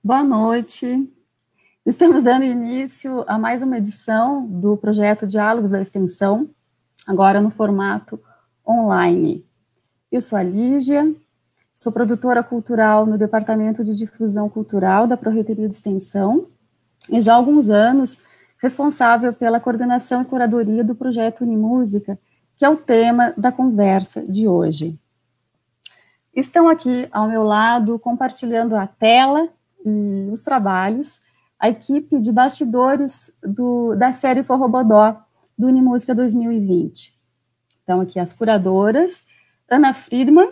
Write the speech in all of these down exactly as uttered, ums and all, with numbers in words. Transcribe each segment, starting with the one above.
Boa noite. Estamos dando início a mais uma edição do projeto Diálogos da Extensão, agora no formato online. Eu sou a Lígia, sou produtora cultural no Departamento de Difusão Cultural da Pró-Reitoria de Extensão e já há alguns anos responsável pela coordenação e curadoria do projeto Unimúsica, que é o tema da conversa de hoje. Estão aqui ao meu lado, compartilhando a tela e os trabalhos, a equipe de bastidores do, da série Forrobodó, do Unimúsica dois mil e vinte. Então, aqui as curadoras, Ana Friedman,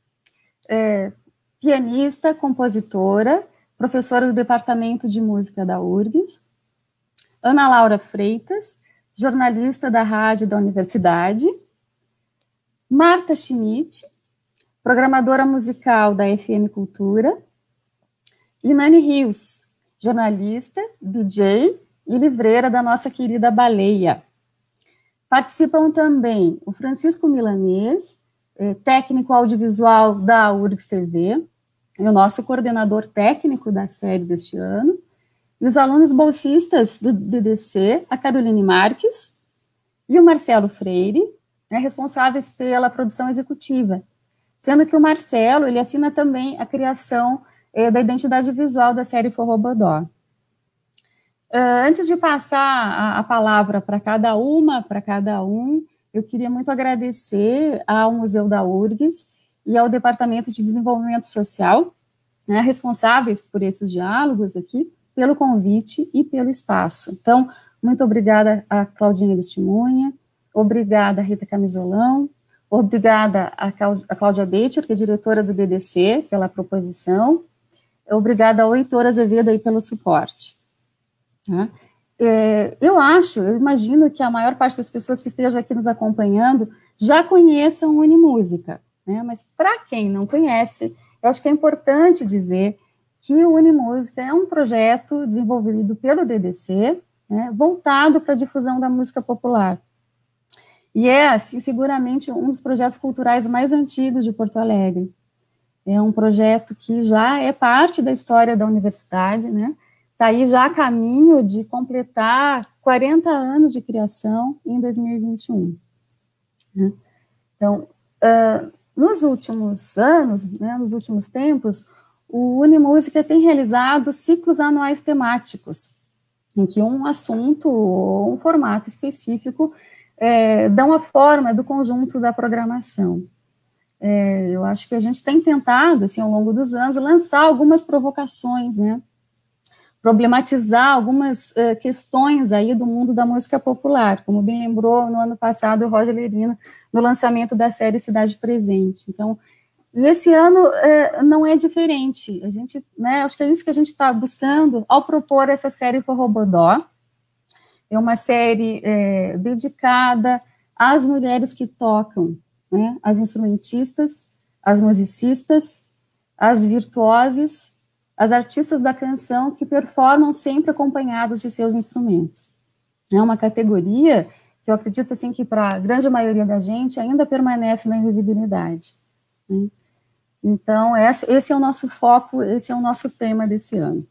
é, pianista, compositora, professora do Departamento de Música da U R G S, Ana Laura Freitas, jornalista da rádio da universidade, Marta Schmidt, programadora musical da F M Cultura, e Nani Rios, jornalista, D J e livreira da nossa querida Baleia. Participam também o Francisco Milanês, técnico audiovisual da U R G S T V, e o nosso coordenador técnico da série deste ano, e os alunos bolsistas do D D C, a Caroline Marques e o Marcelo Freire, né, responsáveis pela produção executiva, sendo que o Marcelo, ele assina também a criação eh, da identidade visual da série Forrobodó. Uh, antes de passar a, a palavra para cada uma, para cada um, eu queria muito agradecer ao Museu da U R G S e ao Departamento de Desenvolvimento Social, né, responsáveis por esses diálogos aqui, pelo convite e pelo espaço. Então, muito obrigada a Claudinha Testemunha, obrigada a Rita Camisolão, obrigada a, a Cláudia Becher, que é diretora do D D C, pela proposição, obrigada ao Heitor Azevedo aí pelo suporte. Tá? É, eu acho, eu imagino que a maior parte das pessoas que estejam aqui nos acompanhando já conheçam Unimúsica, né? Mas para quem não conhece, eu acho que é importante dizer que o Unimúsica é um projeto desenvolvido pelo D D C, né, voltado para a difusão da música popular. E é, assim, seguramente um dos projetos culturais mais antigos de Porto Alegre. É um projeto que já é parte da história da universidade, né? Está aí já a caminho de completar quarenta anos de criação em dois mil e vinte e um. Né? Então, uh, nos últimos anos, né, nos últimos tempos, o Unimúsica tem realizado ciclos anuais temáticos, em que um assunto ou um formato específico é, dão a forma do conjunto da programação. É, eu acho que a gente tem tentado, assim, ao longo dos anos, lançar algumas provocações, né, problematizar algumas uh, questões aí do mundo da música popular, como bem lembrou no ano passado o Roger Lerina, no lançamento da série Cidade Presente. Então, esse ano é, não é diferente. A gente, né, acho que é isso que a gente está buscando ao propor essa série Forrobodó. É uma série é, dedicada às mulheres que tocam, né, as instrumentistas, as musicistas, as virtuosas, as artistas da canção que performam sempre acompanhadas de seus instrumentos. É uma categoria que eu acredito assim, que para a grande maioria da gente ainda permanece na invisibilidade. Né? Então, esse é o nosso foco, esse é o nosso tema desse ano.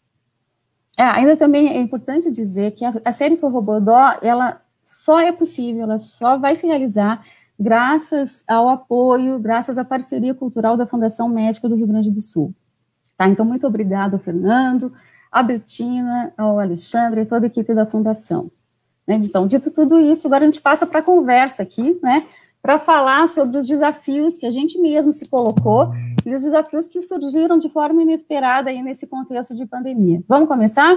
É, ainda também é importante dizer que a, a série Forrobodó, ela só é possível, ela só vai se realizar graças ao apoio, graças à parceria cultural da Fundação Médica do Rio Grande do Sul. Tá? Então, muito obrigada ao Fernando, à Betina, ao Alexandre e toda a equipe da Fundação. Né? Então, dito tudo isso, agora a gente passa para a conversa aqui, né, para falar sobre os desafios que a gente mesmo se colocou e os desafios que surgiram de forma inesperada aí nesse contexto de pandemia. Vamos começar?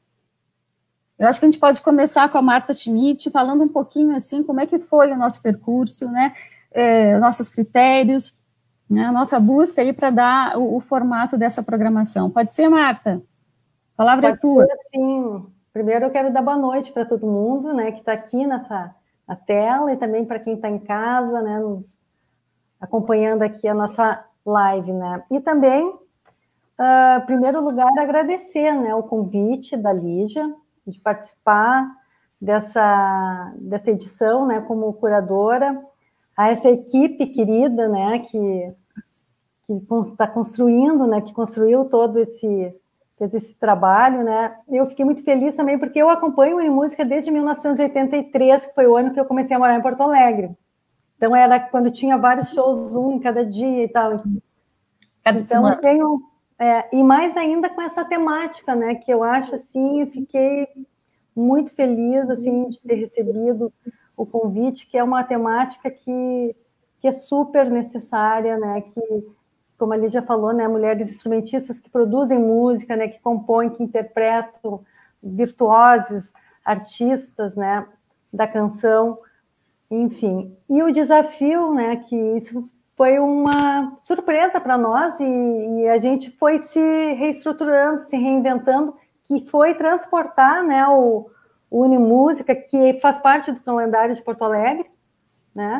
Eu acho que a gente pode começar com a Marta Schmidt, falando um pouquinho, assim, como é que foi o nosso percurso, né, é, nossos critérios, né, a nossa busca aí para dar o, o formato dessa programação. Pode ser, Marta? A palavra pode é tua. Ser, sim. Primeiro eu quero dar boa noite para todo mundo, né, que está aqui nessa a tela, e também para quem está em casa, né, nos acompanhando aqui a nossa live, né, e também, uh, em primeiro lugar, agradecer, né, o convite da Lígia, de participar dessa, dessa edição, né, como curadora, a essa equipe querida, né, que que está construindo, né, que construiu todo esse, fez esse trabalho, né? Eu fiquei muito feliz também, porque eu acompanho Unimúsica desde mil novecentos e oitenta e três, que foi o ano que eu comecei a morar em Porto Alegre. Então, era quando tinha vários shows, um em cada dia e tal. Cada então, semana. eu tenho... É, e mais ainda com essa temática, né? Que eu acho, assim, eu fiquei muito feliz, assim, de ter recebido o convite, que é uma temática que, que é super necessária, né? Que, como a Lígia falou, né? Mulheres instrumentistas que produzem música, né? Que compõem, que interpretam, virtuosos, artistas, né? Da canção, enfim. E o desafio, né? Que isso foi uma surpresa para nós e, e a gente foi se reestruturando, se reinventando, que foi transportar, né? O o Unimúsica, que faz parte do calendário de Porto Alegre, né?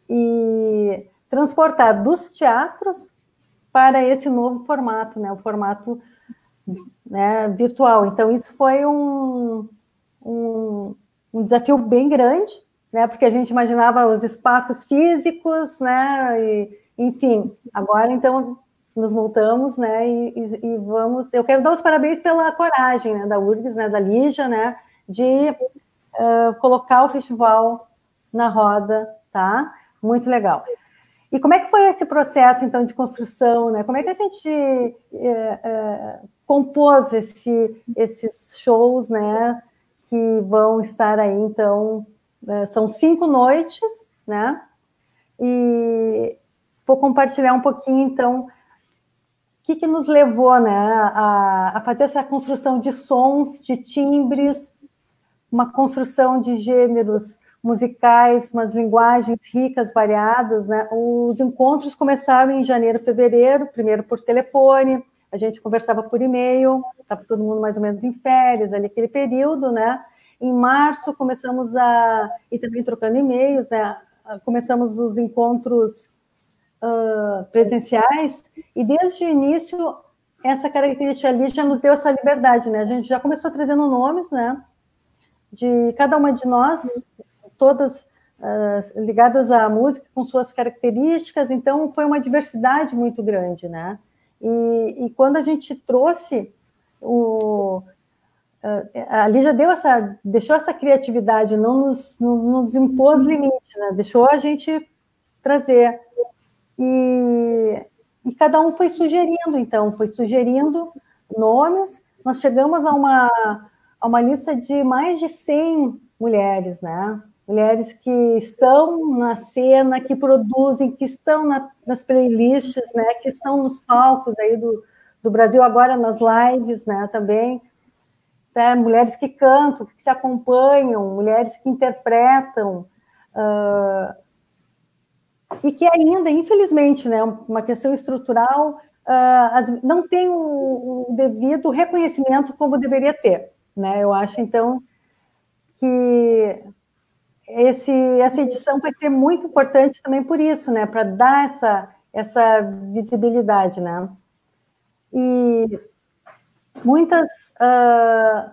E transportar dos teatros para esse novo formato, né? O formato, né, virtual. Então, isso foi um, um, um desafio bem grande, né? Porque a gente imaginava os espaços físicos, né? E, enfim, agora, então, nos voltamos, né? E, e, e vamos... Eu quero dar os parabéns pela coragem, né? Da U R G S, né? Da Lígia, né? De uh, colocar o festival na roda, tá? Muito legal. E como é que foi esse processo, então, de construção, né? Como é que a gente é, é, compôs esse, esses shows, né? Que vão estar aí, então, é, são cinco noites, né? E vou compartilhar um pouquinho, então, o que, que nos levou, né? A, a fazer essa construção de sons, de timbres, uma construção de gêneros musicais, umas linguagens ricas, variadas, né? Os encontros começaram em janeiro, fevereiro, primeiro por telefone, a gente conversava por e-mail, estava todo mundo mais ou menos em férias, ali aquele período, né? Em março começamos a... e também trocando e-mails, né? Começamos os encontros uh, presenciais, e desde o início, essa característica ali já nos deu essa liberdade, né? A gente já começou trazendo nomes, né? De cada uma de nós, todas uh, ligadas à música, com suas características, então foi uma diversidade muito grande, né? E, e quando a gente trouxe o... Uh, a Lígia deu essa, deixou essa criatividade, não nos, nos, nos impôs limite, né? Deixou a gente trazer. E, e cada um foi sugerindo, então, foi sugerindo nomes, nós chegamos a uma... a uma lista de mais de cem mulheres, né? Mulheres que estão na cena, que produzem, que estão na, nas playlists, né? Que estão nos palcos aí do, do Brasil, agora nas lives, né? Também. Né? Mulheres que cantam, que se acompanham, mulheres que interpretam. Uh, e que ainda, infelizmente, né? Uma questão estrutural, uh, não tem o, o devido reconhecimento como deveria ter. Né? Eu acho, então, que esse, essa edição vai ser muito importante também por isso, né? Para dar essa, essa visibilidade, né? E muitas... Uh,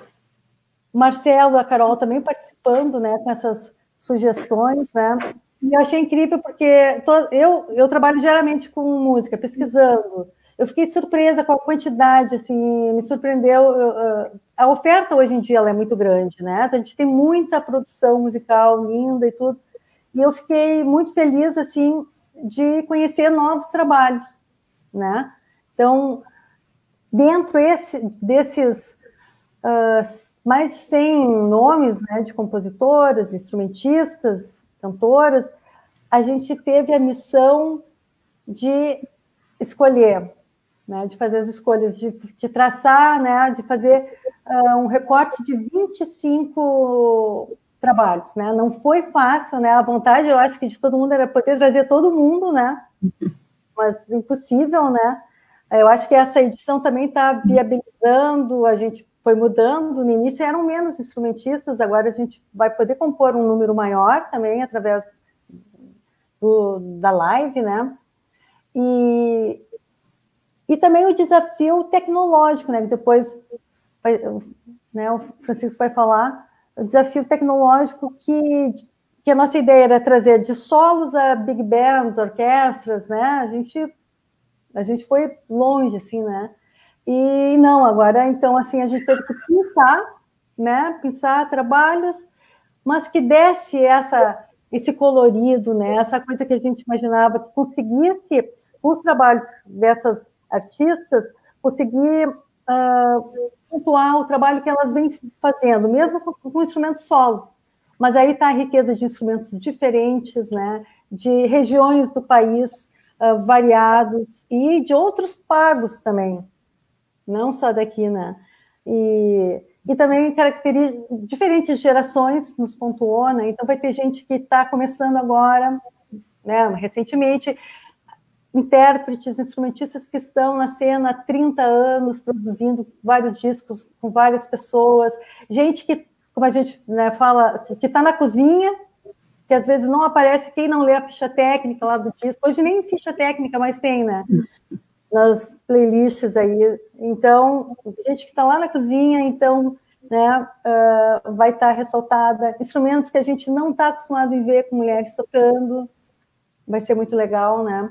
Marcelo, a Carol também participando, né? Com essas sugestões, né? E eu achei incrível porque tô, eu, eu trabalho diariamente com música, pesquisando. Eu fiquei surpresa com a quantidade, assim, me surpreendeu. Uh, a oferta hoje em dia ela é muito grande, né? A gente tem muita produção musical linda e tudo. E eu fiquei muito feliz, assim, de conhecer novos trabalhos, né? Então, dentro esse, desses uh, mais de cem nomes, né, de compositoras, instrumentistas, cantoras, a gente teve a missão de escolher, né, de fazer as escolhas, de, de traçar, né, de fazer uh, um recorte de vinte e cinco trabalhos, né, não foi fácil, né, a vontade, eu acho que de todo mundo era poder trazer todo mundo, né, mas impossível, né, eu acho que essa edição também está viabilizando, a gente foi mudando, no início eram menos instrumentistas, agora a gente vai poder compor um número maior também, através do, da live, né, e E também o desafio tecnológico, né? Depois vai, né, o Francisco vai falar, o desafio tecnológico que, que a nossa ideia era trazer de solos a big bands, orquestras, né? A gente, a gente foi longe, assim, né? E não, agora, então, assim, a gente teve que pensar, né, pensar trabalhos, mas que desse essa, esse colorido, né, essa coisa que a gente imaginava, que conseguisse, com os trabalhos dessas artistas, conseguir uh, pontuar o trabalho que elas vêm fazendo, mesmo com, com instrumento solo. Mas aí está a riqueza de instrumentos diferentes, né, de regiões do país uh, variados e de outros pagos também, não só daqui, né? E, e também caracteriza diferentes gerações, nos pontuou, né? Então vai ter gente que está começando agora, né, recentemente, intérpretes, instrumentistas que estão na cena há trinta anos, produzindo vários discos com várias pessoas, gente que, como a gente, né, fala, que está na cozinha, que às vezes não aparece quem não lê a ficha técnica lá do disco. Hoje nem ficha técnica mais tem, né? Nas playlists aí. Então, gente que está lá na cozinha, então, né, uh, vai estar tá ressaltada. Instrumentos que a gente não está acostumado a ver com mulheres tocando, vai ser muito legal, né?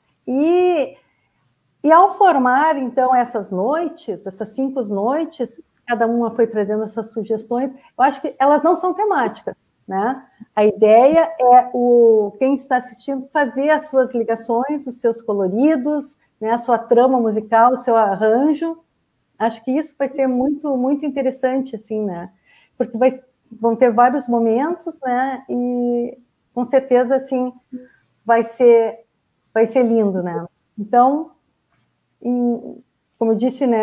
E, e ao formar, então, essas noites, essas cinco noites, cada uma foi trazendo essas sugestões, eu acho que elas não são temáticas, né? A ideia é o quem está assistindo fazer as suas ligações, os seus coloridos, né, a sua trama musical, o seu arranjo. Acho que isso vai ser muito, muito interessante, assim, né? Porque vai, vão ter vários momentos, né? E com certeza, assim, vai ser, vai ser lindo, né? Então, em, como eu disse, né?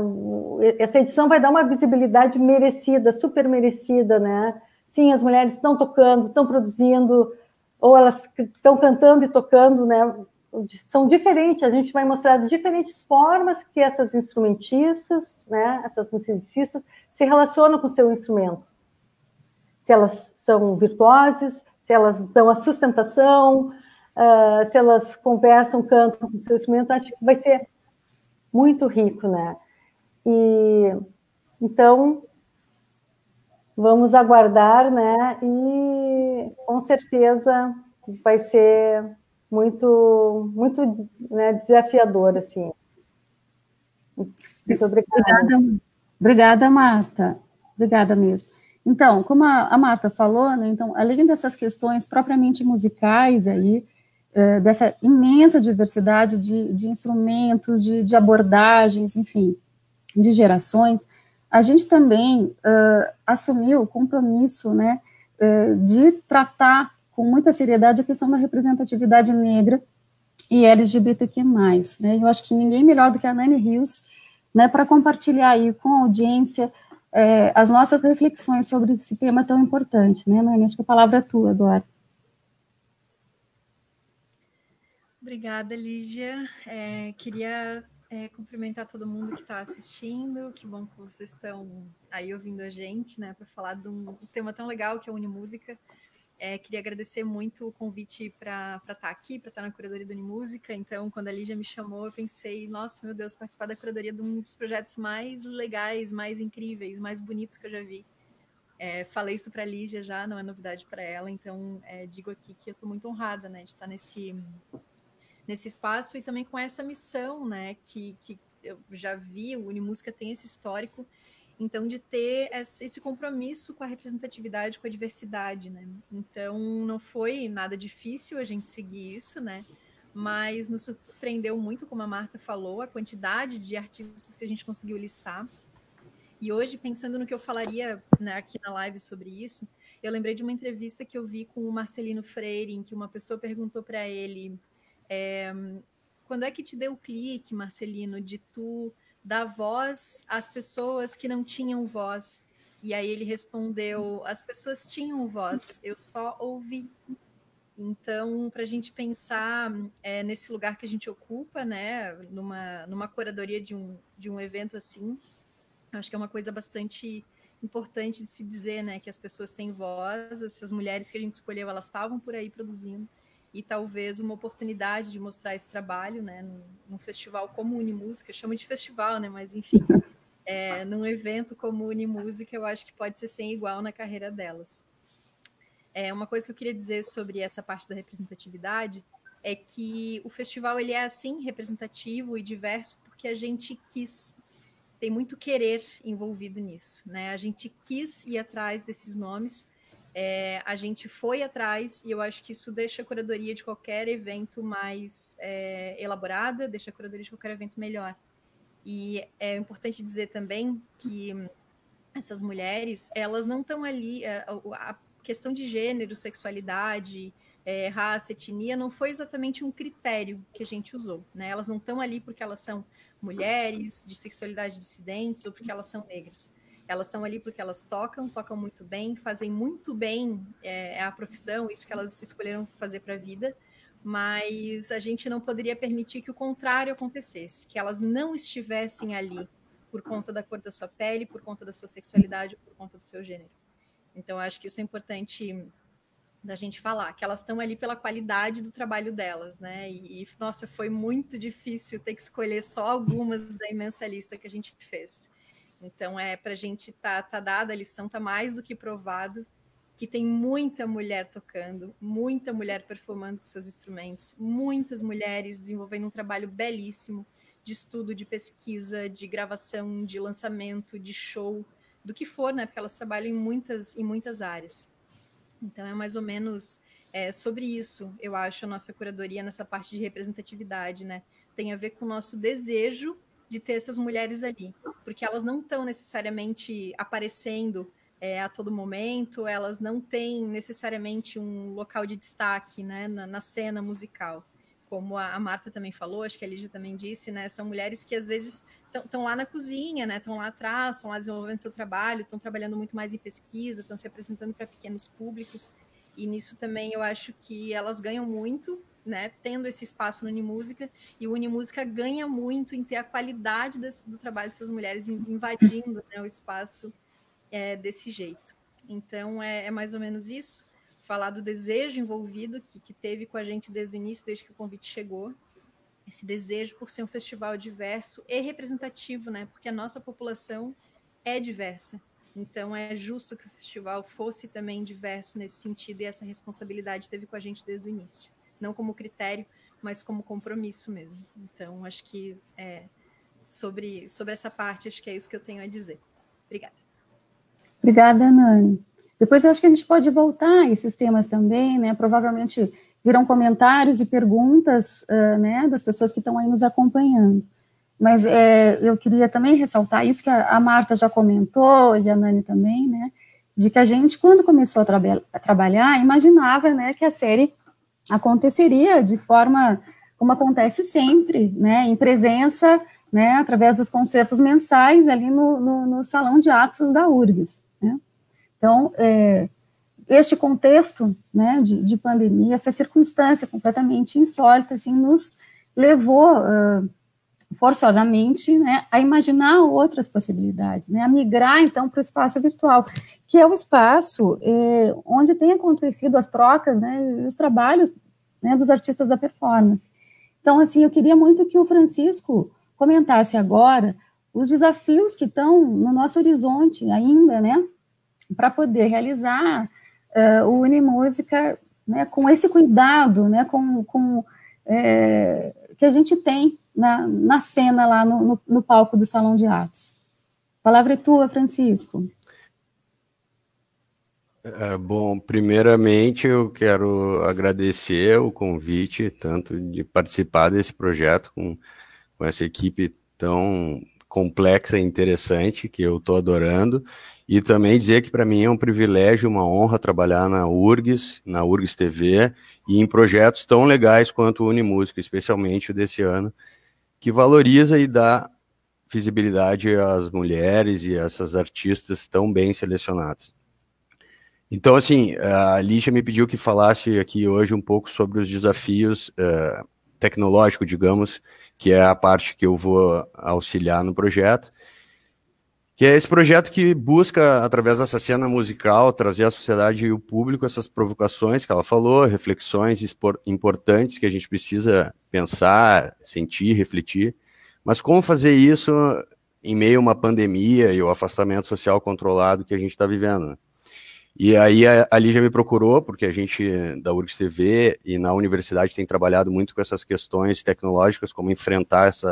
Essa edição vai dar uma visibilidade merecida, super merecida, né? Sim, as mulheres estão tocando, estão produzindo, ou elas estão cantando e tocando, né? São diferentes, a gente vai mostrar as diferentes formas que essas instrumentistas, né, essas musicistas, se relacionam com o seu instrumento. Se elas são virtuosas, se elas dão a sustentação, uh, se elas conversam, cantam com o seu instrumento, acho que vai ser muito rico, né? E, então, vamos aguardar, né? E, com certeza, vai ser muito, muito, né, desafiador, assim. Muito obrigada. Obrigada, obrigada, Marta. Obrigada mesmo. Então, como a, a Marta falou, né, então, além dessas questões propriamente musicais aí, é, dessa imensa diversidade de, de instrumentos, de, de abordagens, enfim, de gerações, a gente também uh, assumiu o compromisso, né, uh, de tratar com muita seriedade a questão da representatividade negra e L G B T Q mais, né? Eu acho que ninguém melhor do que a Nani Rios, né, para compartilhar aí com a audiência é, as nossas reflexões sobre esse tema tão importante, né, Nani? Acho que a palavra é tua agora. Obrigada, Lígia. É, queria é, cumprimentar todo mundo que está assistindo. Que bom que vocês estão aí ouvindo a gente, né, para falar de um tema tão legal que é a Unimúsica. É, queria agradecer muito o convite para estar tá aqui, para estar tá na curadoria da Unimúsica. Então, quando a Lígia me chamou, eu pensei, nossa, meu Deus, participar da curadoria de um dos projetos mais legais, mais incríveis, mais bonitos que eu já vi. É, falei isso para a Lígia já, não é novidade para ela, então é, digo aqui que eu estou muito honrada, né, de estar nesse, nesse espaço e também com essa missão, né, que, que eu já vi, o Unimúsica tem esse histórico, então, de ter esse compromisso com a representatividade, com a diversidade, né? Então, não foi nada difícil a gente seguir isso, né? Mas nos surpreendeu muito, como a Marta falou, a quantidade de artistas que a gente conseguiu listar. E hoje, pensando no que eu falaria, né, aqui na live sobre isso, eu lembrei de uma entrevista que eu vi com o Marcelino Freire, em que uma pessoa perguntou para ele, é, quando é que te deu o clique, Marcelino, de tu dar voz às pessoas que não tinham voz? E aí ele respondeu, as pessoas tinham voz, eu só ouvi. Então, para a gente pensar é, nesse lugar que a gente ocupa, né, numa, numa curadoria de um, de um evento assim, acho que é uma coisa bastante importante de se dizer, né, que as pessoas têm voz, essas mulheres que a gente escolheu, elas estavam por aí produzindo, e talvez uma oportunidade de mostrar esse trabalho, né, num, num festival como o Unimúsica, chama de festival, né, mas enfim, é, num evento como o Unimúsica, eu acho que pode ser sem igual na carreira delas. É, uma coisa que eu queria dizer sobre essa parte da representatividade é que o festival, ele é, assim, representativo e diverso, porque porque a gente quis. Tem muito querer envolvido nisso, né? A gente quis ir atrás desses nomes, é, a gente foi atrás, e eu acho que isso deixa a curadoria de qualquer evento mais é, elaborada, deixa a curadoria de qualquer evento melhor. E é importante dizer também que essas mulheres, elas não estão ali, a, a questão de gênero, sexualidade, é, raça, etnia, não foi exatamente um critério que a gente usou, né? Elas não estão ali porque elas são mulheres de sexualidade dissidentes ou porque elas são negras. Elas estão ali porque elas tocam, tocam muito bem, fazem muito bem é, a profissão, isso que elas escolheram fazer para a vida, mas a gente não poderia permitir que o contrário acontecesse, que elas não estivessem ali por conta da cor da sua pele, por conta da sua sexualidade, por conta do seu gênero. Então, eu acho que isso é importante da gente falar, que elas estão ali pela qualidade do trabalho delas, né? E, nossa, foi muito difícil ter que escolher só algumas da imensa lista que a gente fez. Então, é para a gente tá, tá dada a lição, tá mais do que provado que tem muita mulher tocando, muita mulher performando com seus instrumentos, muitas mulheres desenvolvendo um trabalho belíssimo de estudo, de pesquisa, de gravação, de lançamento, de show, do que for, né? Porque elas trabalham em muitas, em muitas áreas. Então, é mais ou menos é, sobre isso, eu acho, a nossa curadoria nessa parte de representatividade, né? Tem a ver com o nosso desejo de ter essas mulheres ali, porque elas não estão necessariamente aparecendo é, a todo momento, elas não têm necessariamente um local de destaque, né, na, na cena musical. Como a, a Marta também falou, acho que a Lígia também disse, né? São mulheres que às vezes estão lá na cozinha, né? Estão lá atrás, estão lá desenvolvendo seu trabalho, estão trabalhando muito mais em pesquisa, estão se apresentando para pequenos públicos. E nisso também eu acho que elas ganham muito, né? Tendo esse espaço no Unimúsica, e o Unimúsica ganha muito em ter a qualidade desse, do trabalho dessas mulheres invadindo, né, o espaço é, desse jeito. Então é, é mais ou menos isso. Falar do desejo envolvido que, que teve com a gente desde o início, desde que o convite chegou, esse desejo por ser um festival diverso e representativo, né? Porque a nossa população é diversa, então é justo que o festival fosse também diverso nesse sentido, e essa responsabilidade teve com a gente desde o início, não como critério, mas como compromisso mesmo. Então, acho que é, sobre, sobre essa parte, acho que é isso que eu tenho a dizer. Obrigada. Obrigada, Nani. Depois eu acho que a gente pode voltar a esses temas também, né? Provavelmente virão comentários e perguntas, uh, né, das pessoas que estão aí nos acompanhando. Mas é, eu queria também ressaltar isso que a, a Marta já comentou, e a Nani também, né, de que a gente, quando começou a, traba a trabalhar, imaginava, né, que a série aconteceria de forma como acontece sempre, né, em presença, né, através dos concertos mensais ali no, no, no salão de atos da U R G S, né. Então, é, este contexto, né, de, de pandemia, essa circunstância completamente insólita, assim, nos levou uh, forçosamente, né, a imaginar outras possibilidades, né, a migrar, então, para o espaço virtual, que é o espaço eh, onde tem acontecido as trocas, né, e os trabalhos, né, dos artistas da performance. Então, assim, eu queria muito que o Francisco comentasse agora os desafios que estão no nosso horizonte ainda, né, para poder realizar uh, o Unimúsica, né, com esse cuidado, né, com, com é, que a gente tem na, na cena lá no, no, no palco do Salão de Atos. A palavra é tua, Francisco. É, bom, primeiramente eu quero agradecer o convite, tanto de participar desse projeto com, com essa equipe tão complexa e interessante, que eu estou adorando, e também dizer que para mim é um privilégio, uma honra trabalhar na U R G S, na U R G S T V, e em projetos tão legais quanto o Unimúsica, especialmente o desse ano, que valoriza e dá visibilidade às mulheres e a essas artistas tão bem selecionadas. Então, assim, a Lígia me pediu que falasse aqui hoje um pouco sobre os desafios uh, tecnológicos, digamos, que é a parte que eu vou auxiliar no projeto, que é esse projeto que busca, através dessa cena musical, trazer à sociedade e o público essas provocações que ela falou, reflexões importantes que a gente precisa pensar, sentir, refletir, mas como fazer isso em meio a uma pandemia e o afastamento social controlado que a gente está vivendo. E aí a, a Lígia me procurou, porque a gente, da U R G S T V e na universidade, tem trabalhado muito com essas questões tecnológicas, como enfrentar essa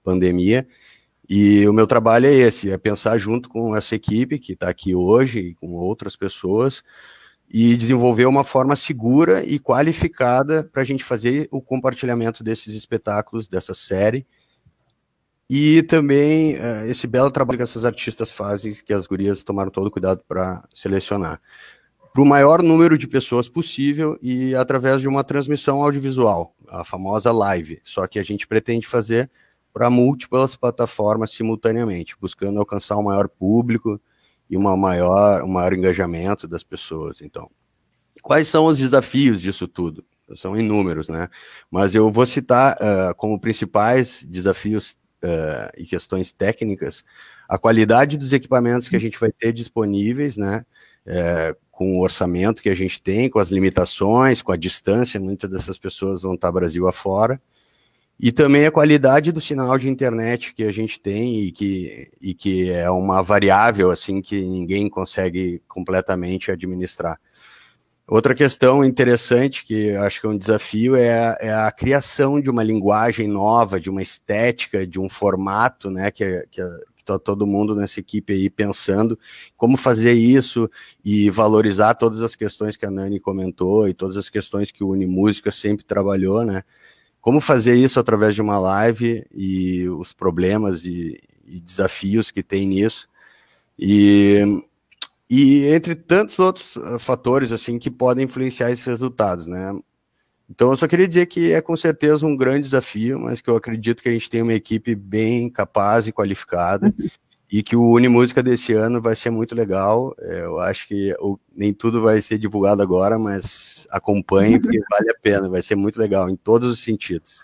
pandemia. E o meu trabalho é esse, é pensar junto com essa equipe que está aqui hoje e com outras pessoas e desenvolver uma forma segura e qualificada para a gente fazer o compartilhamento desses espetáculos, dessa série, e também uh, esse belo trabalho que essas artistas fazem, que as gurias tomaram todo o cuidado para selecionar, para o maior número de pessoas possível e através de uma transmissão audiovisual, a famosa live, só que a gente pretende fazer para múltiplas plataformas simultaneamente, buscando alcançar um maior público e uma maior, um maior engajamento das pessoas. Então, quais são os desafios disso tudo? São inúmeros, né? Mas eu vou citar uh, como principais desafios uh, e questões técnicas a qualidade dos equipamentos que a gente vai ter disponíveis, né? Uh, com o orçamento que a gente tem, com as limitações, com a distância, muitas dessas pessoas vão estar Brasil afora. E também a qualidade do sinal de internet que a gente tem e que, e que é uma variável assim que ninguém consegue completamente administrar. Outra questão interessante que acho que é um desafio é a, é a criação de uma linguagem nova, de uma estética, de um formato, né, que, que, que tá todo mundo nessa equipe aí pensando como fazer isso e valorizar todas as questões que a Nani comentou e todas as questões que o Unimúsica sempre trabalhou, né? Como fazer isso através de uma live e os problemas e, e desafios que tem nisso. E, e entre tantos outros fatores assim que podem influenciar esses resultados, né? Então eu só queria dizer que é com certeza um grande desafio, mas que eu acredito que a gente tem uma equipe bem capaz e qualificada e que o Unimúsica desse ano vai ser muito legal. Eu acho que o, nem tudo vai ser divulgado agora, mas acompanhe, porque vale a pena, vai ser muito legal, em todos os sentidos.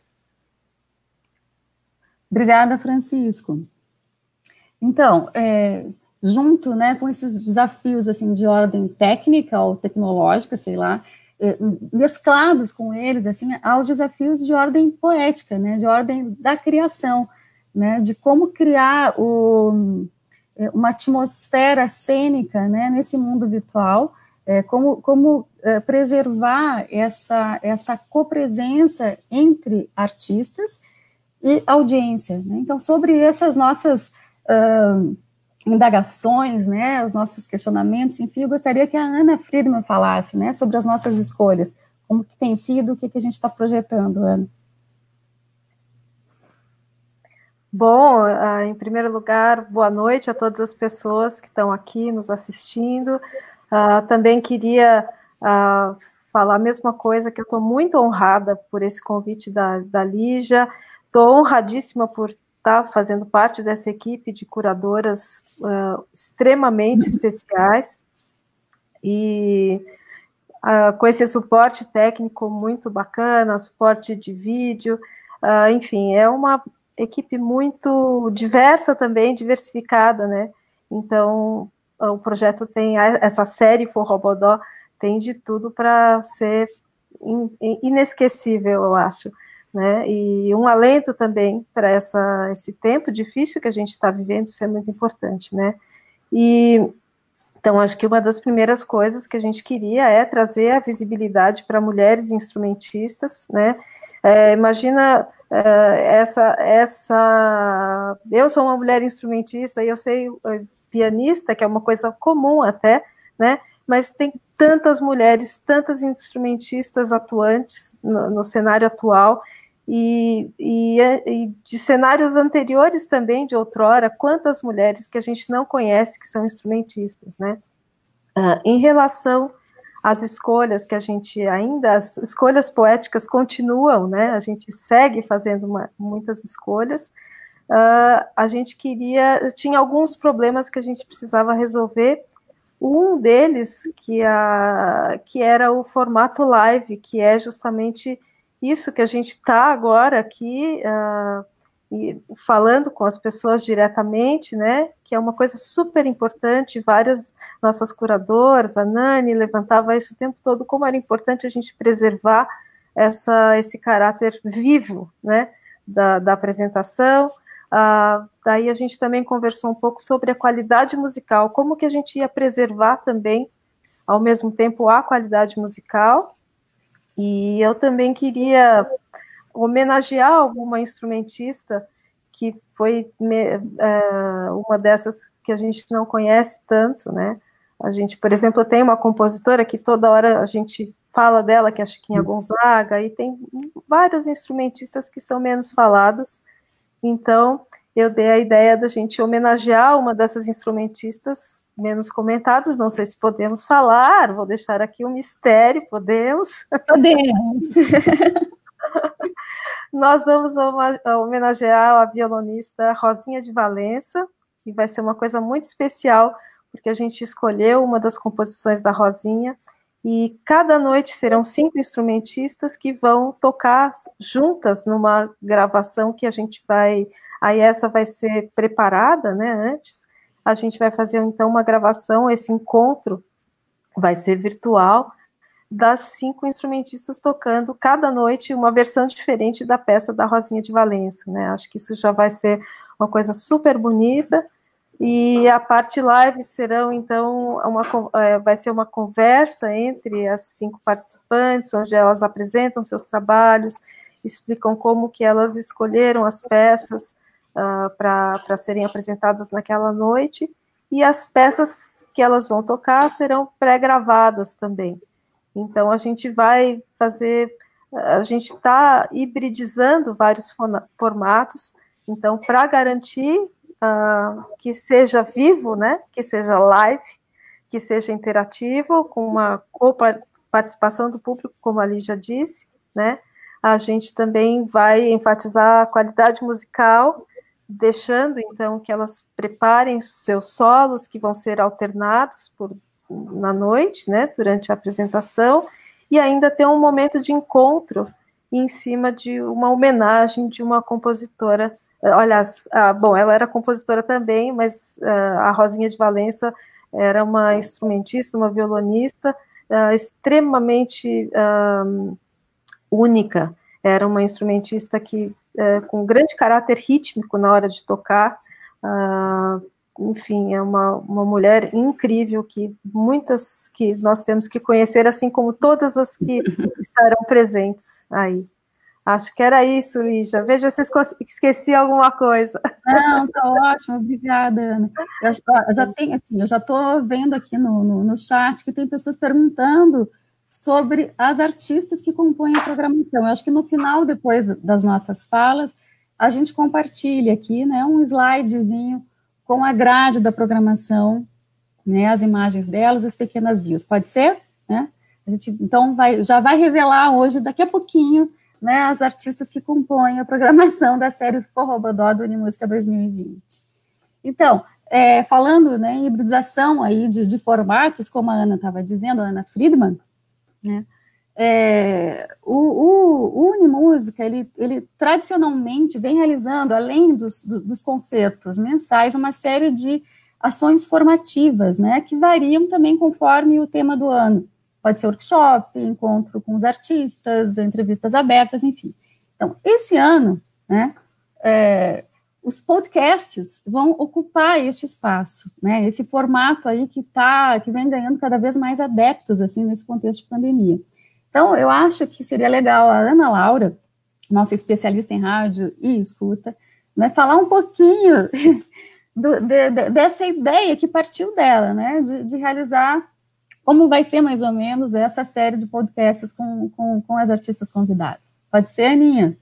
Obrigada, Francisco. Então, é, junto, né, com esses desafios assim, de ordem técnica ou tecnológica, sei lá, é, mesclados com eles, assim, aos desafios de ordem poética, né, de ordem da criação, né, de como criar o, uma atmosfera cênica, né, nesse mundo virtual, é, como, como é, preservar essa, essa copresença entre artistas e audiência, né? Então, sobre essas nossas uh, indagações, né, os nossos questionamentos, enfim, eu gostaria que a Ana Friedman falasse, né, sobre as nossas escolhas, como que tem sido, o que, que a gente está projetando, Ana. Bom, uh, em primeiro lugar, boa noite a todas as pessoas que estão aqui nos assistindo. Uh, também queria uh, falar a mesma coisa, que eu estou muito honrada por esse convite da, da Lígia, estou honradíssima por estar fazendo parte dessa equipe de curadoras uh, extremamente especiais, e uh, com esse suporte técnico muito bacana, suporte de vídeo, uh, enfim, é uma equipe muito diversa também, diversificada, né? Então, o projeto tem essa série Forrobodó, tem de tudo para ser in, inesquecível, eu acho, né? E um alento também para essa esse tempo difícil que a gente está vivendo, isso é muito importante, né? E então acho que uma das primeiras coisas que a gente queria é trazer a visibilidade para mulheres instrumentistas, né? É, imagina uh, essa, essa... Eu sou uma mulher instrumentista e eu sei uh, pianista, que é uma coisa comum até, né? Mas tem tantas mulheres, tantas instrumentistas atuantes no, no cenário atual e, e, e de cenários anteriores também, de outrora, quantas mulheres que a gente não conhece que são instrumentistas, né? Uh, em relação as escolhas que a gente ainda, as escolhas poéticas continuam, né, a gente segue fazendo uma, muitas escolhas, uh, a gente queria, tinha alguns problemas que a gente precisava resolver, um deles que, a, que era o formato live, que é justamente isso que a gente está agora aqui, uh, e falando com as pessoas diretamente, né, que é uma coisa super importante, várias nossas curadoras, a Nani levantava isso o tempo todo, como era importante a gente preservar essa, esse caráter vivo, né, da, da apresentação. Ah, daí a gente também conversou um pouco sobre a qualidade musical, como que a gente ia preservar também, ao mesmo tempo, a qualidade musical, e eu também queria homenagear alguma instrumentista que foi me, uh, uma dessas que a gente não conhece tanto, né? A gente, por exemplo, tem uma compositora que toda hora a gente fala dela, que é a Chiquinha Gonzaga, e tem várias instrumentistas que são menos faladas. Então, eu dei a ideia da gente homenagear uma dessas instrumentistas menos comentadas. Não sei se podemos falar, vou deixar aqui um mistério, podemos? Podemos! Nós vamos homenagear a violonista Rosinha de Valença, que vai ser uma coisa muito especial, porque a gente escolheu uma das composições da Rosinha, e cada noite serão cinco instrumentistas que vão tocar juntas numa gravação que a gente vai... Aí essa vai ser preparada, né, antes. A gente vai fazer, então, uma gravação, esse encontro vai ser virtual, das cinco instrumentistas tocando cada noite uma versão diferente da peça da Rosinha de Valença, né? Acho que isso já vai ser uma coisa super bonita. E a parte live serão, então, uma, vai ser uma conversa entre as cinco participantes, onde elas apresentam seus trabalhos, explicam como que elas escolheram as peças uh, para serem apresentadas naquela noite, e as peças que elas vão tocar serão pré-gravadas também. Então, a gente vai fazer, a gente está hibridizando vários formatos, então, para garantir Uh, que seja vivo, né, que seja live, que seja interativo, com uma participação do público, como a Lígia disse, né, a gente também vai enfatizar a qualidade musical, deixando, então, que elas preparem seus solos, que vão ser alternados por, na noite, né, durante a apresentação, e ainda ter um momento de encontro em cima de uma homenagem de uma compositora. Olha, ah, bom, ela era compositora também, mas uh, a Rosinha de Valença era uma instrumentista, uma violonista uh, extremamente uh, única. Era uma instrumentista que, uh, com grande caráter rítmico na hora de tocar. Uh, enfim, é uma, uma mulher incrível que muitas que nós temos que conhecer, assim como todas as que estarão presentes aí. Acho que era isso, Lígia. Veja se esqueci alguma coisa. Não, tá ótimo, obrigada, Ana. Eu, eu já tenho, assim, eu já estou vendo aqui no, no, no chat que tem pessoas perguntando sobre as artistas que compõem a programação. Eu acho que no final, depois das nossas falas, a gente compartilha aqui, né, um slidezinho com a grade da programação, né, as imagens delas, as pequenas bios. Pode ser? Né? A gente, então, vai, já vai revelar hoje, daqui a pouquinho, né, as artistas que compõem a programação da série Forrobodó do Unimúsica dois mil e vinte. Então, é, falando, né, em hibridização aí de, de formatos, como a Ana estava dizendo, a Ana Friedman, né, é, o, o, o Unimúsica, ele, ele tradicionalmente vem realizando, além dos, dos, dos concertos mensais, uma série de ações formativas, né, que variam também conforme o tema do ano. Pode ser workshop, encontro com os artistas, entrevistas abertas, enfim. Então, esse ano, né, é, os podcasts vão ocupar este espaço, né, esse formato aí que, tá, que vem ganhando cada vez mais adeptos, assim, nesse contexto de pandemia. Então, eu acho que seria legal a Ana Laura, nossa especialista em rádio e escuta, né, falar um pouquinho do, de, de, dessa ideia que partiu dela, né, de, de realizar como vai ser, mais ou menos, essa série de podcasts com, com, com as artistas convidadas. Pode ser, Aninha?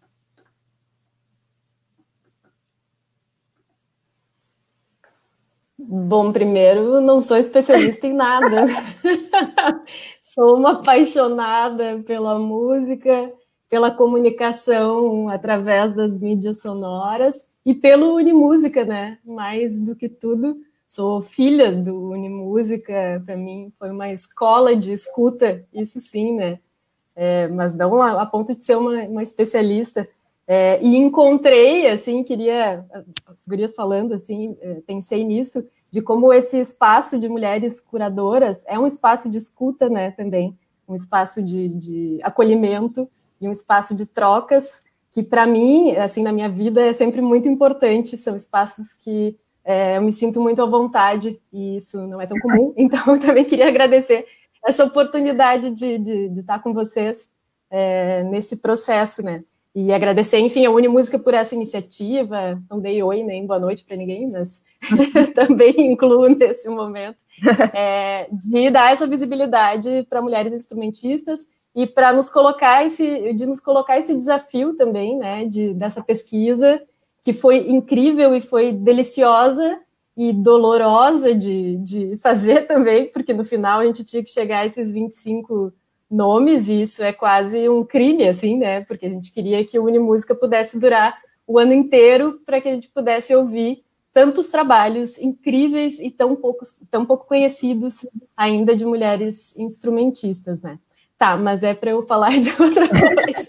Bom, primeiro, não sou especialista em nada. Sou uma apaixonada pela música, pela comunicação através das mídias sonoras e pelo Unimúsica, né? Mais do que tudo, sou filha do Unimúsica, para mim foi uma escola de escuta, isso sim, né? É, mas não a, a ponto de ser uma, uma especialista. É, e encontrei, assim, queria, as gurias falando, assim, é, pensei nisso, de como esse espaço de mulheres curadoras é um espaço de escuta, né, também, um espaço de, de acolhimento e um espaço de trocas, que para mim, assim, na minha vida é sempre muito importante, são espaços que É, eu me sinto muito à vontade, e isso não é tão comum, então eu também queria agradecer essa oportunidade de, de, de estar com vocês é, nesse processo, né? E agradecer, enfim, a Unimúsica por essa iniciativa. Não dei oi nem boa noite para ninguém, mas também incluo nesse momento, é, de dar essa visibilidade para mulheres instrumentistas e para nos colocar esse, de nos colocar esse desafio também, né, de, dessa pesquisa, que foi incrível e foi deliciosa e dolorosa de, de fazer também, porque no final a gente tinha que chegar a esses vinte e cinco nomes, e isso é quase um crime, assim, né, porque a gente queria que o Unimúsica pudesse durar o ano inteiro para que a gente pudesse ouvir tantos trabalhos incríveis e tão, poucos, tão pouco conhecidos ainda de mulheres instrumentistas, né. Tá, mas é para eu falar de outra coisa.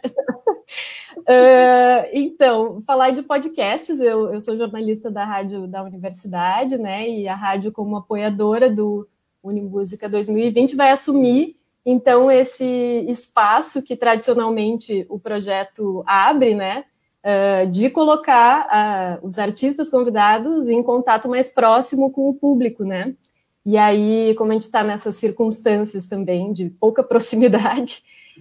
uh, então, falar de podcasts, eu, eu sou jornalista da rádio da universidade, né, e a rádio, como apoiadora do Unimúsica dois mil e vinte, vai assumir, então, esse espaço que tradicionalmente o projeto abre, né, uh, de colocar uh, os artistas convidados em contato mais próximo com o público, né. E aí, como a gente está nessas circunstâncias também de pouca proximidade,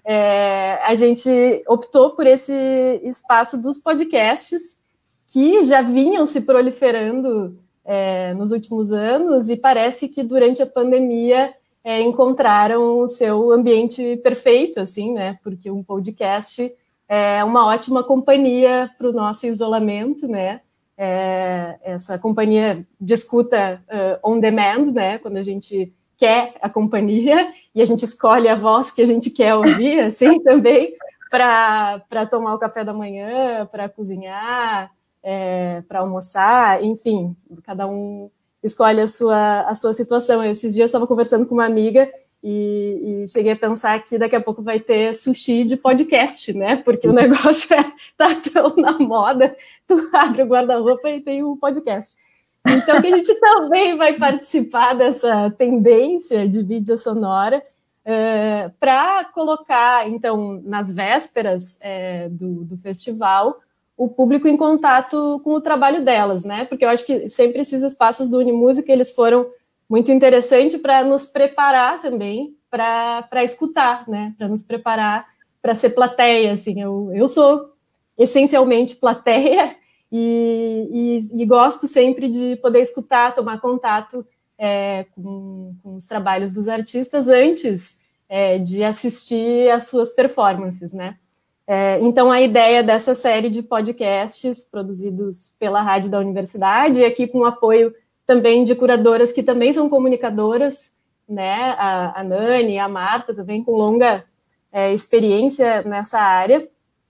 é, a gente optou por esse espaço dos podcasts, que já vinham se proliferando é, nos últimos anos, e parece que durante a pandemia é, encontraram o seu ambiente perfeito, assim, né? Porque um podcast é uma ótima companhia para o nosso isolamento, né? É, essa companhia de escuta uh, on demand, né, quando a gente quer a companhia e a gente escolhe a voz que a gente quer ouvir, assim, também, para tomar o café da manhã, para cozinhar, é, para almoçar, enfim, cada um escolhe a sua, a sua situação. Eu, esses dias, estava conversando com uma amiga E, e cheguei a pensar que daqui a pouco vai ter sushi de podcast, né? Porque o negócio é, tá tão na moda, tu abre o guarda-roupa e tem um podcast. Então, que a gente também vai participar dessa tendência de mídia sonora é, para colocar, então, nas vésperas é, do, do festival, o público em contato com o trabalho delas, né? Porque eu acho que sempre esses espaços do Unimúsica, eles foram muito interessante para nos preparar também para escutar, né? Para nos preparar para ser plateia, assim. Eu, eu sou essencialmente plateia e, e, e gosto sempre de poder escutar, tomar contato é, com, com os trabalhos dos artistas antes é, de assistir às suas performances, né? É, então, a ideia dessa série de podcasts produzidos pela Rádio da Universidade, aqui com o apoio também de curadoras que também são comunicadoras, né, a, a Nani, a Marta, também com longa é, experiência nessa área,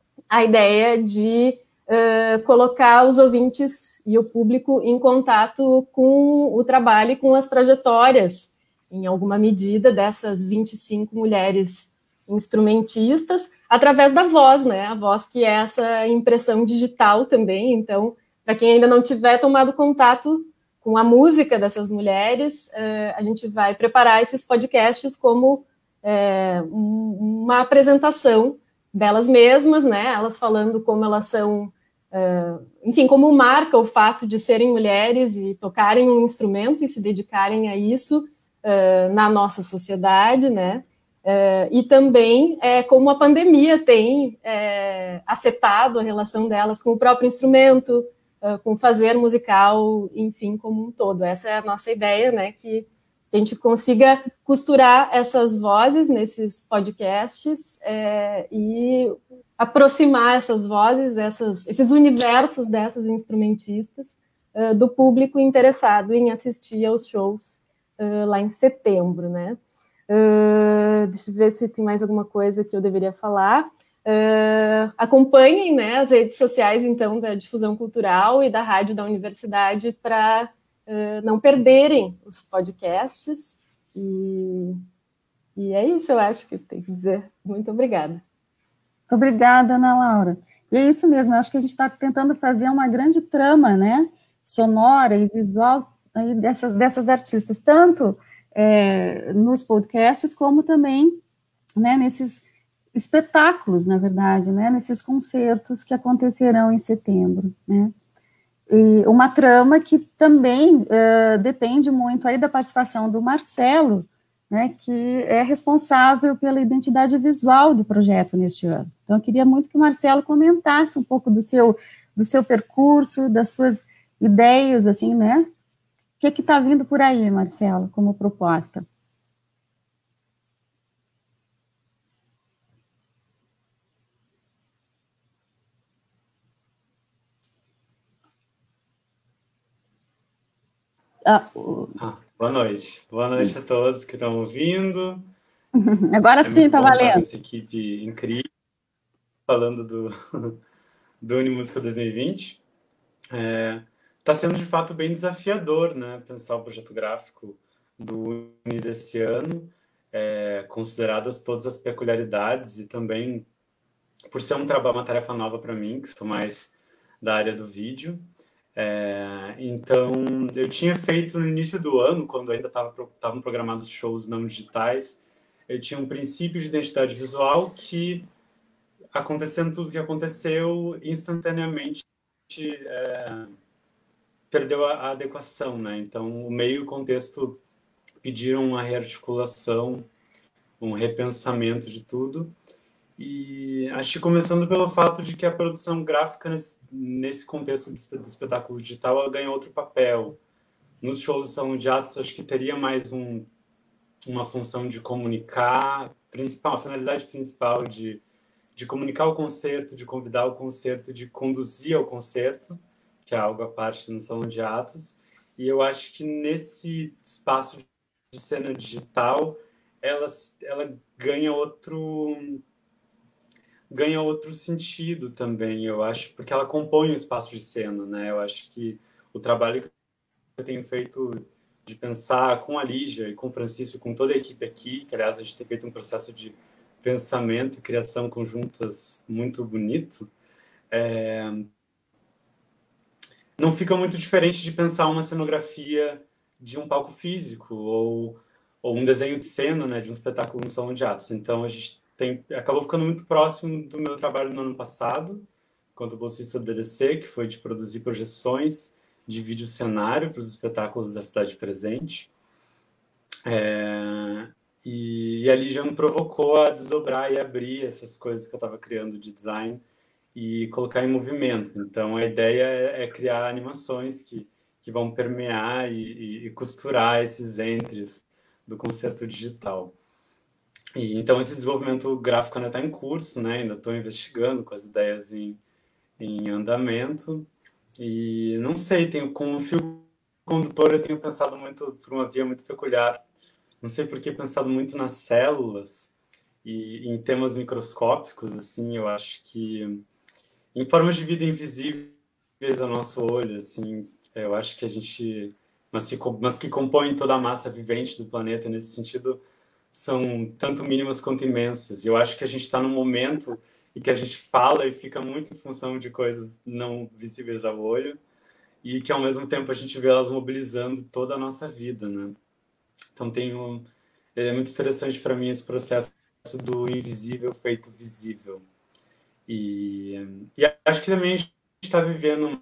a ideia de uh, colocar os ouvintes e o público em contato com o trabalho e com as trajetórias, em alguma medida, dessas vinte e cinco mulheres instrumentistas, através da voz, né, a voz que é essa impressão digital também. Então, para quem ainda não tiver tomado contato com a música dessas mulheres, uh, a gente vai preparar esses podcasts como é, um, uma apresentação delas mesmas, né? Elas falando como elas são, uh, enfim, como marca o fato de serem mulheres e tocarem um instrumento e se dedicarem a isso uh, na nossa sociedade, né? Uh, e também é, como a pandemia tem é, afetado a relação delas com o próprio instrumento, com fazer musical, enfim, como um todo. Essa é a nossa ideia, né, que a gente consiga costurar essas vozes nesses podcasts é, e aproximar essas vozes, essas, esses universos dessas instrumentistas uh, do público interessado em assistir aos shows uh, lá em setembro, né. Uh, deixa eu ver se tem mais alguma coisa que eu deveria falar. Uh, acompanhem, né, as redes sociais, então, da Difusão Cultural e da Rádio da Universidade para uh, não perderem os podcasts. E, e é isso, eu acho que tem que dizer. Muito obrigada. Obrigada, Ana Laura. E é isso mesmo, eu acho que a gente está tentando fazer uma grande trama, né, sonora e visual aí dessas, dessas artistas, tanto é, nos podcasts, como também, né, nesses espetáculos, na verdade, né, nesses concertos que acontecerão em setembro, né, e uma trama que também uh, depende muito aí da participação do Marcelo, né, que é responsável pela identidade visual do projeto neste ano. Então, eu queria muito que o Marcelo comentasse um pouco do seu, do seu percurso, das suas ideias, assim, né? O que que está vindo por aí, Marcelo, como proposta? Ah, o... ah, boa noite. Boa noite Isso. a todos que estão ouvindo. Agora é sim, está valendo. Essa equipe incrível, falando do, do Unimúsica dois mil e vinte. Está é, sendo, de fato, bem desafiador, né, pensar o projeto gráfico do Uni desse ano, é, consideradas todas as peculiaridades e também, por ser um trabalho, uma tarefa nova para mim, que sou mais da área do vídeo. É, então, eu tinha feito no início do ano, quando ainda estavam programados shows não digitais, eu tinha um princípio de identidade visual que, acontecendo tudo o que aconteceu, instantaneamente é, perdeu a, a adequação, né? Então, o meio e o contexto pediram uma rearticulação, um repensamento de tudo. E acho que começando pelo fato de que a produção gráfica nesse, nesse contexto do, do espetáculo digital ela ganha outro papel. Nos shows de salão de atos acho que teria mais um, uma função de comunicar, principal, a finalidade principal de, de comunicar o concerto, de convidar o concerto, de conduzir ao concerto, que é algo à parte no salão de atos. E eu acho que nesse espaço de cena digital ela, ela ganha outro... ganha outro sentido também, eu acho, porque ela compõe o espaço de cena, né? Eu acho que o trabalho que eu tenho feito de pensar com a Lígia e com o Francisco, com toda a equipe aqui, que, aliás, a gente tem feito um processo de pensamento e criação conjuntas muito bonito, é... não fica muito diferente de pensar uma cenografia de um palco físico ou, ou um desenho de cena, né, de um espetáculo no salão de atos. Então, a gente Tem, acabou ficando muito próximo do meu trabalho no ano passado, quanto bolsista do D D C, que foi de produzir projeções de vídeo cenário para os espetáculos da Cidade Presente. É, e, e ali já me provocou a desdobrar e abrir essas coisas que eu estava criando de design e colocar em movimento. Então, a ideia é, é criar animações que, que vão permear e, e, e costurar esses entres do concerto digital. E, então, esse desenvolvimento gráfico ainda está em curso, né? Ainda estou investigando com as ideias em, em andamento. E não sei, tenho, com o fio condutor eu tenho pensado muito por uma via muito peculiar. Não sei por que pensado muito nas células e em temas microscópicos, assim, eu acho que em formas de vida invisíveis ao nosso olho, assim, eu acho que a gente... Mas que, mas que compõem toda a massa vivente do planeta, nesse sentido... são tanto mínimas quanto imensas. E eu acho que a gente está num momento em que a gente fala e fica muito em função de coisas não visíveis ao olho e que, ao mesmo tempo, a gente vê elas mobilizando toda a nossa vida, né? Então, tem um... é muito interessante para mim esse processo do invisível feito visível. E, e acho que também a gente está vivendo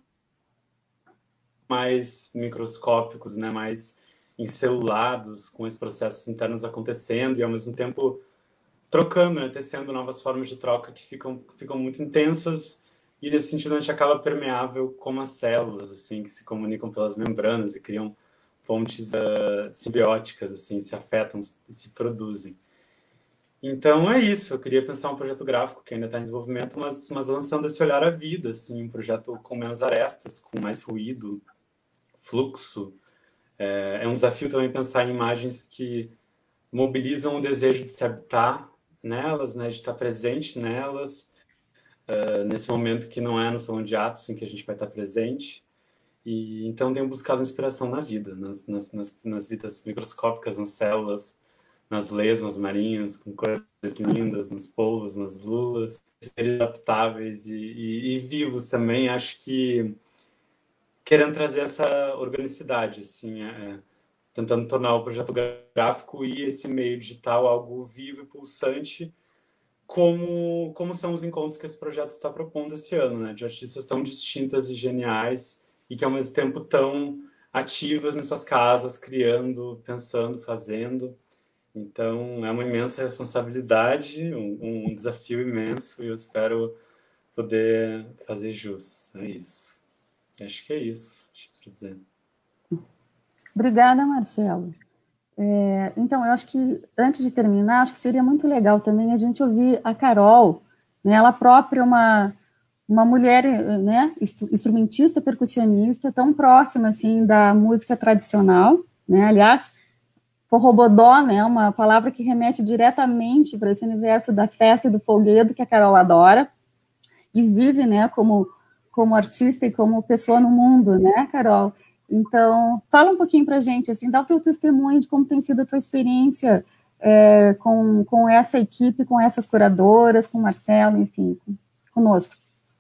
mais microscópicos, né? Mais encelulados com esses processos internos acontecendo e, ao mesmo tempo, trocando, né? Tecendo novas formas de troca que ficam, ficam muito intensas e, nesse sentido, a gente acaba permeável como as células, assim, que se comunicam pelas membranas e criam pontes uh, simbióticas, assim, se afetam e se produzem. Então, é isso. Eu queria pensar um projeto gráfico que ainda está em desenvolvimento, mas, mas lançando esse olhar à vida, assim, um projeto com menos arestas, com mais ruído, fluxo. É um desafio também pensar em imagens que mobilizam o desejo de se habitar nelas, né, de estar presente nelas, uh, nesse momento que não é no salão de atos em que a gente vai estar presente. E então tenho buscado inspiração na vida, nas, nas, nas, nas vidas microscópicas, nas células, nas lesmas marinhas, com cores lindas, nos polvos, nas lulas, seres adaptáveis e, e, e vivos também. Acho que querendo trazer essa organicidade, assim, é, tentando tornar o projeto gráfico e esse meio digital algo vivo e pulsante, como, como são os encontros que esse projeto está propondo esse ano, né? De artistas tão distintas e geniais e que, ao mesmo tempo, tão ativas em suas casas, criando, pensando, fazendo. Então, é uma imensa responsabilidade, um, um desafio imenso, e eu espero poder fazer jus a isso. Acho que é isso, acho que eu dizer. Obrigada, Marcelo. É, então, eu acho que, antes de terminar, acho que seria muito legal também a gente ouvir a Carol, né, ela própria uma, uma mulher, né, instrumentista, percussionista, tão próxima, assim, da música tradicional, né, aliás, forrobodó, né, uma palavra que remete diretamente para esse universo da festa e do folguedo que a Carol adora, e vive, né, como, como artista e como pessoa no mundo, né, Carol? Então, fala um pouquinho para a gente, assim, dá o teu testemunho de como tem sido a tua experiência é, com, com essa equipe, com essas curadoras, com o Marcelo, enfim, conosco.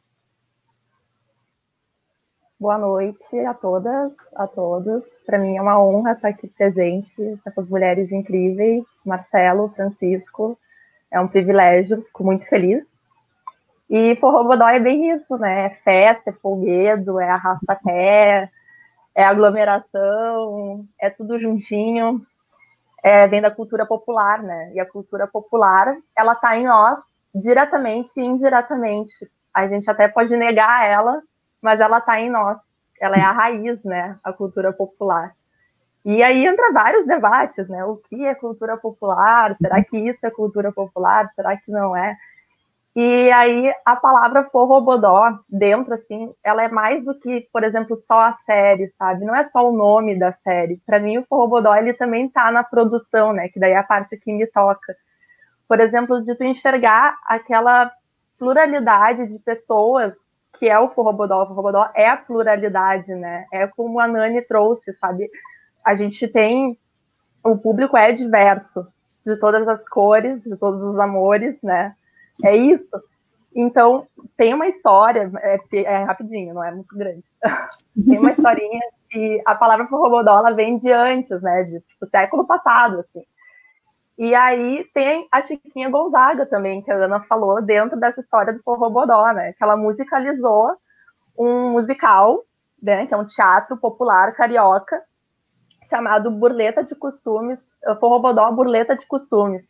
Boa noite a todas, a todos. Para mim é uma honra estar aqui presente, essas mulheres incríveis, Marcelo, Francisco, é um privilégio, fico muito feliz. E forrobodó é bem isso, né? É festa, é folguedo, é arrasta-pé, é aglomeração, é tudo juntinho, é, vem da cultura popular, né? E a cultura popular, ela tá em nós, diretamente e indiretamente. A gente até pode negar ela, mas ela tá em nós. Ela é a raiz, né? A cultura popular. E aí entra vários debates, né? O que é cultura popular? Será que isso é cultura popular? Será que não é? E aí a palavra forrobodó dentro, assim, ela é mais do que, por exemplo, só a série, sabe? Não é só o nome da série. Para mim, o forrobodó, ele também tá na produção, né? Que daí é a parte que me toca. Por exemplo, de tu enxergar aquela pluralidade de pessoas que é o forrobodó. O forrobodó é a pluralidade, né? É como a Nani trouxe, sabe? A gente tem... O público é diverso, de todas as cores, de todos os amores, né? É isso. Então, tem uma história, é, é rapidinho, não é muito grande. Tem uma historinha que a palavra forrobodó, ela vem de antes, né? De tipo, século passado, assim. E aí tem a Chiquinha Gonzaga também, que a Ana falou, dentro dessa história do forrobodó, né? Que ela musicalizou um musical, né? Que é um teatro popular carioca, chamado Burleta de Costumes, Forrobodó Burleta de Costumes.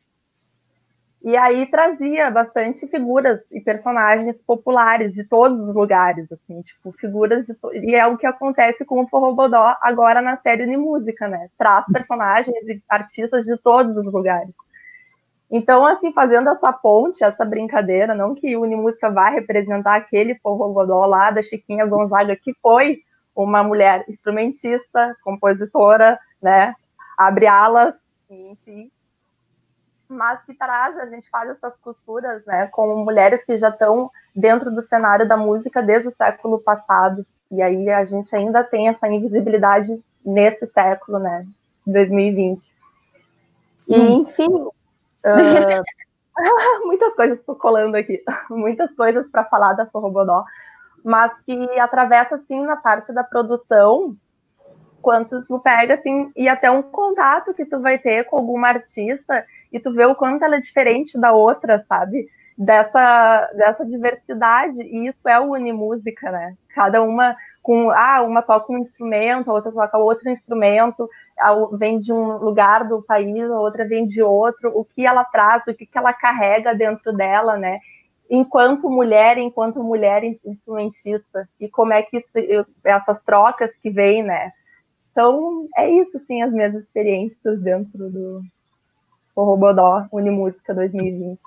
E aí trazia bastante figuras e personagens populares de todos os lugares, assim, tipo, figuras de... To... E é o que acontece com o forrobodó agora na série Unimúsica, né? Traz personagens e artistas de todos os lugares. Então, assim, fazendo essa ponte, essa brincadeira, não que o Unimúsica vá representar aquele forrobodó lá da Chiquinha Gonzaga, que foi uma mulher instrumentista, compositora, né? Abre alas, enfim... mas que traz, a gente faz essas costuras, né, com mulheres que já estão dentro do cenário da música desde o século passado, e aí a gente ainda tem essa invisibilidade nesse século, né, dois mil e vinte. E, hum. enfim, uh, muitas coisas estou colando aqui, muitas coisas para falar da forrobodó, mas que atravessa, assim, na parte da produção, quanto tu pega, assim, e até um contato que tu vai ter com alguma artista e tu vê o quanto ela é diferente da outra, sabe? Dessa, dessa diversidade, e isso é o Unimúsica, né? Cada uma com, ah, uma toca um instrumento, a outra toca outro instrumento, vem de um lugar do país, a outra vem de outro, o que ela traz, o que, que ela carrega dentro dela, né? Enquanto mulher, enquanto mulher instrumentista, e como é que isso, essas trocas que vêm, né? Então, é isso, sim, as minhas experiências dentro do Forrobodó Unimúsica dois mil e vinte.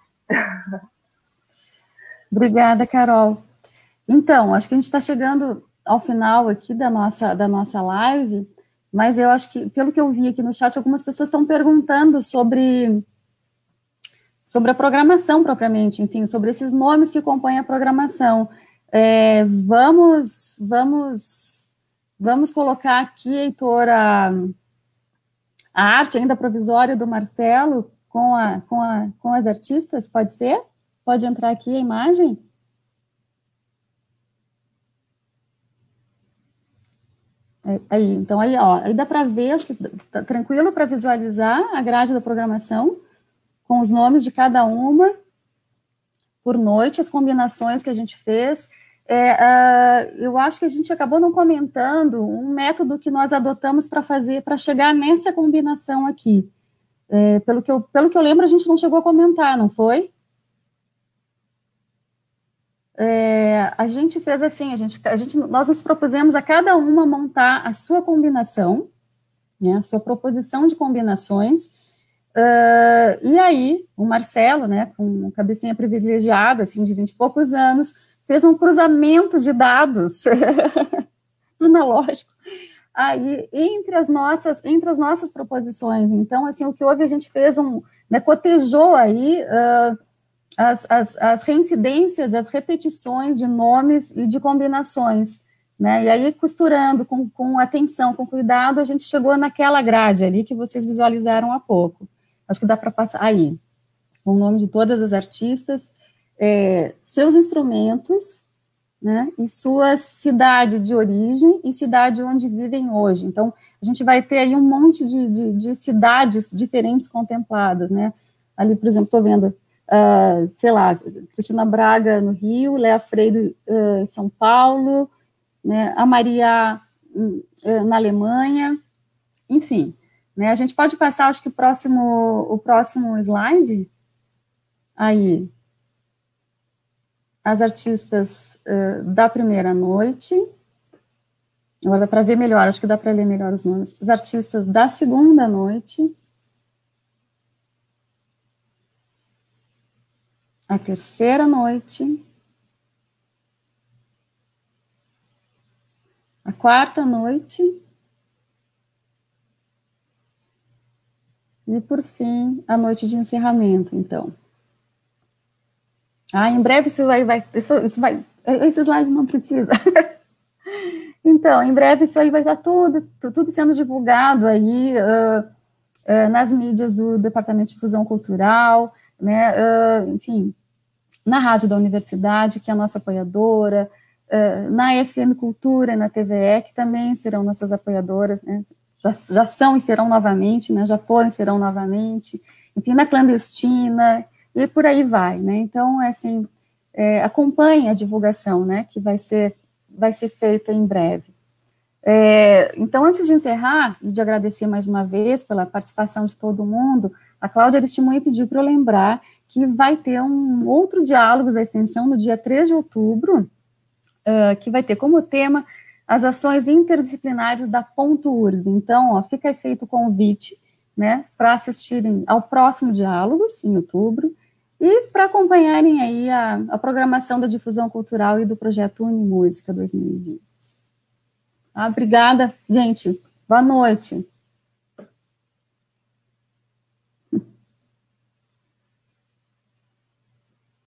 Obrigada, Carol. Então, acho que a gente está chegando ao final aqui da nossa, da nossa live, mas eu acho que, pelo que eu vi aqui no chat, algumas pessoas estão perguntando sobre, sobre a programação propriamente, enfim, sobre esses nomes que compõem a programação. É, vamos, vamos... Vamos colocar aqui, Heitor, a, a arte ainda provisória do Marcelo com, a, com, a, com as artistas, pode ser? Pode entrar aqui a imagem? É, aí, então aí, ó, aí dá para ver, acho que tá tranquilo para visualizar a grade da programação, com os nomes de cada uma, por noite, as combinações que a gente fez. É, uh, eu acho que a gente acabou não comentando um método que nós adotamos para fazer, para chegar nessa combinação aqui. É, pelo, que eu, pelo que eu lembro, a gente não chegou a comentar, não foi? É, a gente fez assim, a gente, a gente, nós nos propusemos a cada uma montar a sua combinação, né, a sua proposição de combinações, uh, e aí o Marcelo, né, com cabecinha privilegiada, assim, de vinte e poucos anos, fez um cruzamento de dados analógico, aí, entre as nossas, entre as nossas proposições. Então, assim, o que houve, a gente fez um, né, cotejou aí uh, as, as, as reincidências, as repetições de nomes e de combinações, né, e aí costurando com, com atenção, com cuidado, a gente chegou naquela grade ali que vocês visualizaram há pouco. Acho que dá para passar aí, com o nome de todas as artistas, é, seus instrumentos, né, e sua cidade de origem e cidade onde vivem hoje. Então, a gente vai ter aí um monte de, de, de cidades diferentes contempladas, né, ali, por exemplo, estou vendo, uh, sei lá, Cristina Braga no Rio, Léa Freire uh, em São Paulo, né, a Maria uh, na Alemanha, enfim, né, a gente pode passar, acho que o próximo, o próximo slide, aí, as artistas uh, da primeira noite, agora dá para ver melhor, acho que dá para ler melhor os nomes, as artistas da segunda noite, a terceira noite, a quarta noite, e por fim, a noite de encerramento, então. Ah, em breve isso vai, vai, isso, isso vai, esse slide não precisa. Então, em breve isso aí vai estar tudo, tudo sendo divulgado aí uh, uh, nas mídias do Departamento de Difusão Cultural, né, uh, enfim, na rádio da universidade, que é a nossa apoiadora, uh, na F M Cultura, na T V E, que também serão nossas apoiadoras, né, já, já são e serão novamente, né, já foram e serão novamente, enfim, na Clandestina, e por aí vai, né, então, é assim, é, acompanhe a divulgação, né, que vai ser, vai ser feita em breve. É, então, antes de encerrar, e de agradecer mais uma vez pela participação de todo mundo, a Cláudia Aristimuny pediu para eu lembrar que vai ter um outro Diálogos da Extensão no dia três de outubro, uh, que vai ter como tema as ações interdisciplinares da Ponto U R S. Então, ó, fica aí feito o convite, né, para assistirem ao próximo Diálogos, em outubro, e para acompanharem aí a, a programação da difusão cultural e do projeto Unimúsica dois mil e vinte. Ah, obrigada, gente. Boa noite.